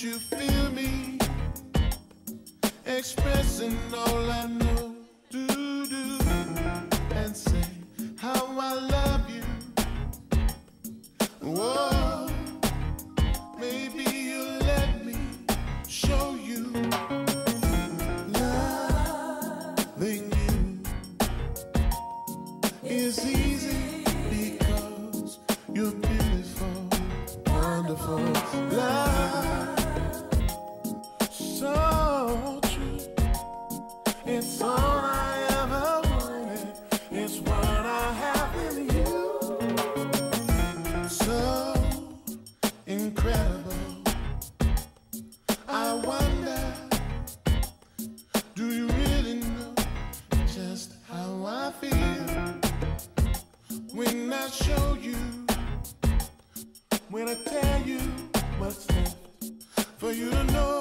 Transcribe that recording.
you feel me expressing all I know to do and say how I love you? Whoa, maybe you'll let me show you. Loving you is easy because you're beautiful, wonderful. Love, so true. It's all I ever wanted. It's what I have in you. So incredible. I wonder, do you really know just how I feel when I show you, when I tell you what's left for you to know?